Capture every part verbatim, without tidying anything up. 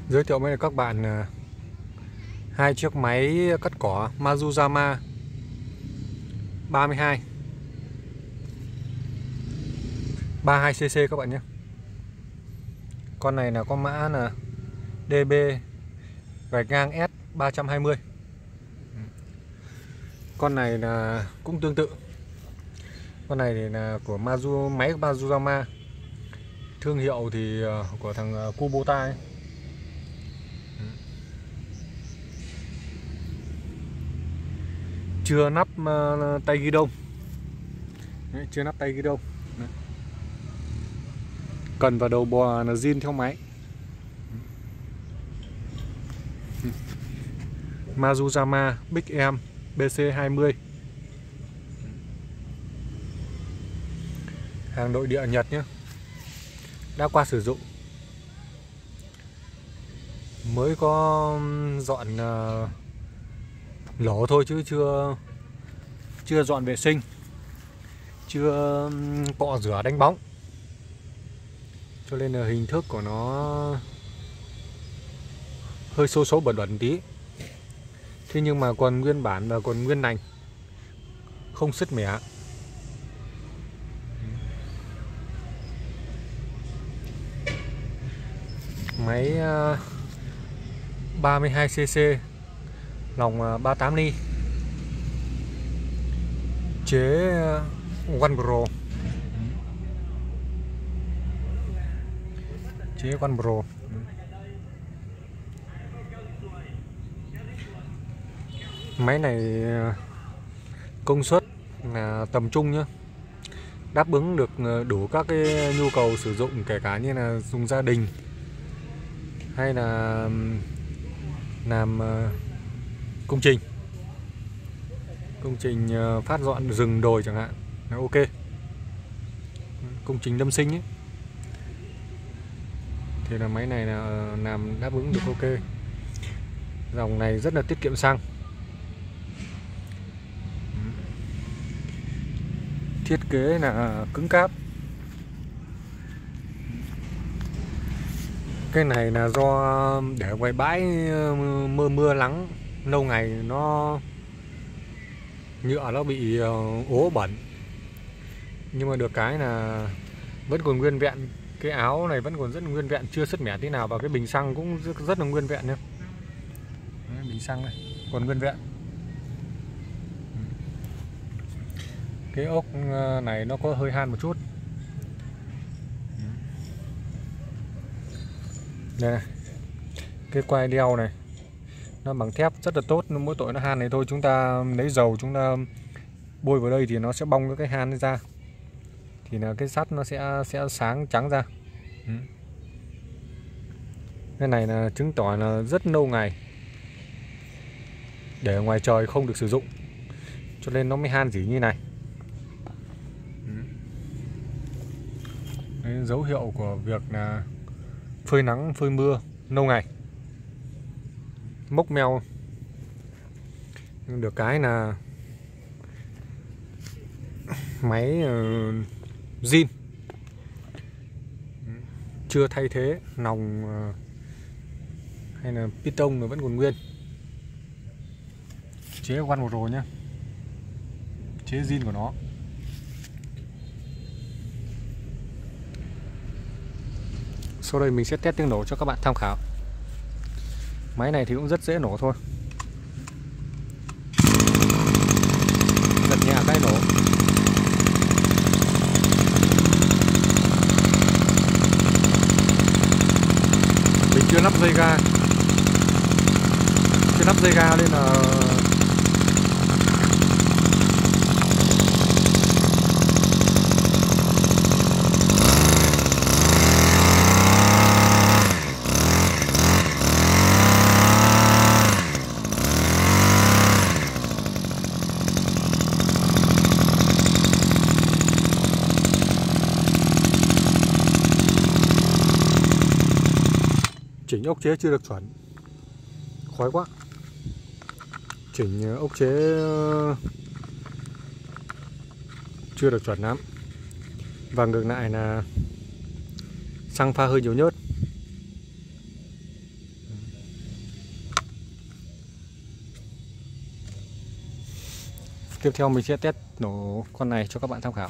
Giới thiệu với các bạn à, hai chiếc máy cắt cỏ Mazuzama ba mươi hai ba mươi hai xê xê các bạn nhé. Con này là có mã là đê bê gạch ngang S ba trăm hai mươi. Con này là cũng tương tự. Con này thì là của Mazu, máy Mazuzama. Thương hiệu thì của thằng Kubota ấy. Chưa nắp uh, tay ghi đông. Đấy, chưa nắp tay ghi đông. Đấy. Cần vào đầu bò là zin theo máy. Mazuzama Big M bê xê hai mươi. Hàng nội địa Nhật nhé. Đã qua sử dụng. Mới có dọn uh, lỗ thôi chứ chưa chưa dọn vệ sinh, chưa cọ rửa đánh bóng, cho nên là hình thức của nó hơi xấu xấu bẩn bẩn tí. Thế nhưng mà còn nguyên bản và còn nguyên lành, không sứt mẻ. Máy ba mươi hai xê xê, lòng ba mươi tám ly, chế One Pro, chế One Pro. Máy này công suất là tầm trung nhá, đáp ứng được đủ các cái nhu cầu sử dụng, kể cả như là dùng gia đình hay là làm công trình công trình phát dọn rừng đồi chẳng hạn là ok. Công trình lâm sinh ấy, thì là máy này là làm đáp ứng được ok. Dòng này rất là tiết kiệm xăng. Thiết kế là cứng cáp. Cái này là do để ngoài bãi mưa mưa nắng lâu ngày, nó nhựa nó bị ố bẩn. Nhưng mà được cái là vẫn còn nguyên vẹn. Cái áo này vẫn còn rất là nguyên vẹn, chưa sứt mẻ tí nào. Và cái bình xăng cũng rất, rất là nguyên vẹn nhé. Đấy, bình xăng này còn nguyên vẹn. Cái ốc này nó có hơi han một chút. Đây này, cái quai đeo này nó bằng thép rất là tốt. Mỗi tội nó han này thôi, chúng ta lấy dầu chúng ta bôi vào đây thì nó sẽ bong cái han ra, thì là cái sắt nó sẽ sẽ sáng trắng ra. Ừ. Cái này là chứng tỏ là rất lâu ngày để ngoài trời không được sử dụng, cho nên nó mới han rỉ như này. Ừ. Đấy, dấu hiệu của việc là phơi nắng phơi mưa lâu ngày, mốc meo. Được cái là máy uh, zin, chưa thay thế nòng uh, hay là piston nó vẫn còn nguyên. Chế One Pro nhá, chế zin của nó. Sau đây mình sẽ test tiếng nổ cho các bạn tham khảo. Máy này thì cũng rất dễ nổ thôi. Giật nhẹ cái nổ. Mình chưa lắp dây ga. Chưa lắp dây ga nên là chỉnh ốc chế chưa được chuẩn, khói quá. Chỉnh ốc chế chưa được chuẩn lắm. Và ngược lại là xăng pha hơi nhiều nhớt. Tiếp theo mình sẽ test nổ con này cho các bạn tham khảo.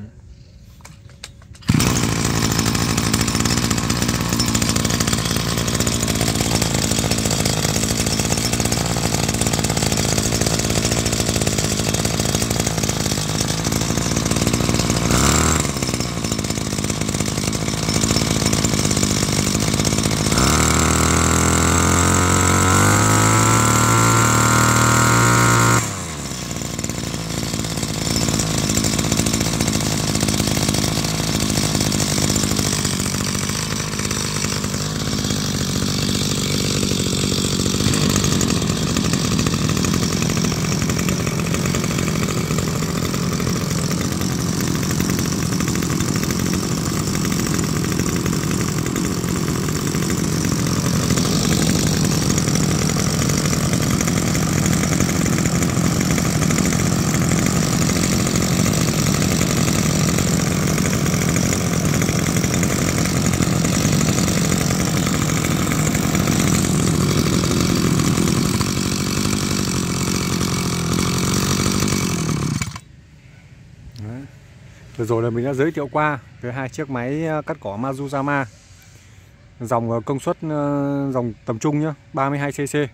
Vừa rồi là mình đã giới thiệu qua về hai chiếc máy cắt cỏ Mazuzama, dòng công suất dòng tầm trung nhá, ba mươi hai xê xê.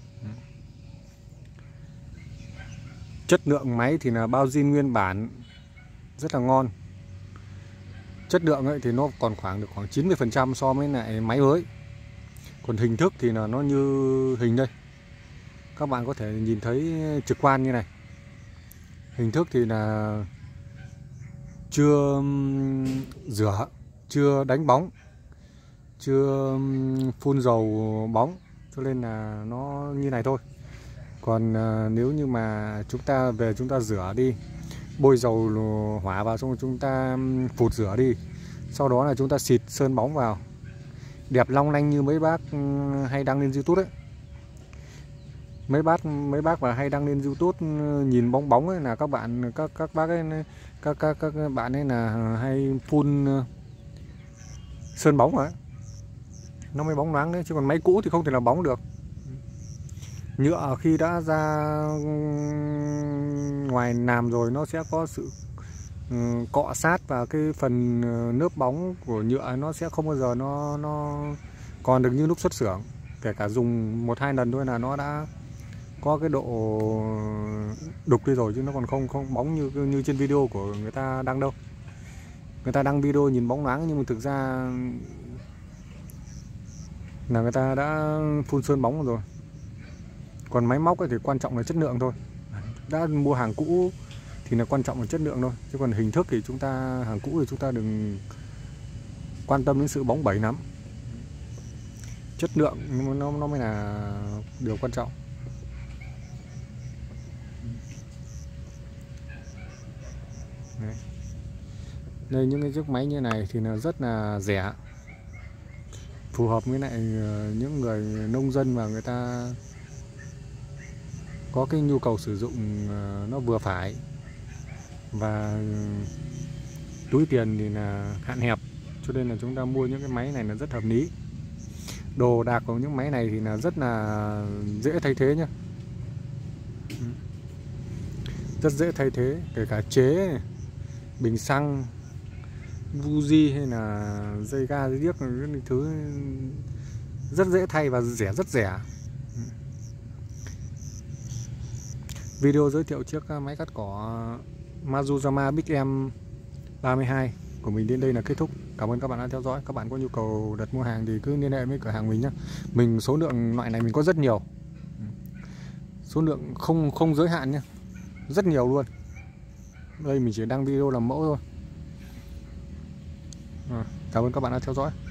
Chất lượng máy thì là bao zin nguyên bản, rất là ngon. Chất lượng ấy thì nó còn khoảng được khoảng chín mươi phần trăm so với lại máy mới. Còn hình thức thì là nó như hình đây, các bạn có thể nhìn thấy trực quan như này. Hình thức thì là chưa rửa, chưa đánh bóng, chưa phun dầu bóng, cho nên là nó như này thôi. Còn nếu như mà chúng ta về chúng ta rửa đi, bôi dầu hỏa vào, xong rồi chúng ta phụt rửa đi, sau đó là chúng ta xịt sơn bóng vào, đẹp long lanh như mấy bác hay đăng lên YouTube ấy. Mấy bác mấy bác và hay đăng lên YouTube nhìn bóng bóng ấy là các bạn các các bác ấy các các các bạn ấy là hay phun sơn bóng rồi, nó mới bóng loáng đấy, chứ còn máy cũ thì không thể là bóng được. Nhựa khi đã ra ngoài làm rồi nó sẽ có sự cọ sát và cái phần lớp bóng của nhựa nó sẽ không bao giờ nó nó còn được như lúc xuất xưởng. Kể cả dùng một hai lần thôi là nó đã có cái độ đục đi rồi, chứ nó còn không không bóng như như trên video của người ta đăng đâu. Người ta đăng video nhìn bóng loáng nhưng mà thực ra là người ta đã phun sơn bóng rồi. Còn máy móc ấy thì quan trọng là chất lượng thôi. Đã mua hàng cũ thì là quan trọng là chất lượng thôi, chứ còn hình thức thì chúng ta hàng cũ thì chúng ta đừng quan tâm đến sự bóng bẩy lắm. Chất lượng nó nó mới là điều quan trọng. Đấy. Đây, những cái chiếc máy như này thì là rất là rẻ, phù hợp với lại những người nông dân và người ta có cái nhu cầu sử dụng nó vừa phải, và túi tiền thì là hạn hẹp, cho nên là chúng ta mua những cái máy này là rất hợp lý. Đồ đạc của những máy này thì là rất là dễ thay thế nhá, rất dễ thay thế, kể cả chế này, bình xăng, buji hay là dây ga dây điếc, những thứ rất dễ thay và rẻ, rất rẻ. Video giới thiệu chiếc máy cắt cỏ Mazuzama Big M ba mươi hai của mình đến đây là kết thúc. Cảm ơn các bạn đã theo dõi. Các bạn có nhu cầu đặt mua hàng thì cứ liên hệ với cửa hàng mình nhé. Mình số lượng loại này mình có rất nhiều, số lượng không không giới hạn nhé, rất nhiều luôn. Đây mình chỉ đăng video làm mẫu thôi. À, cảm ơn các bạn đã theo dõi.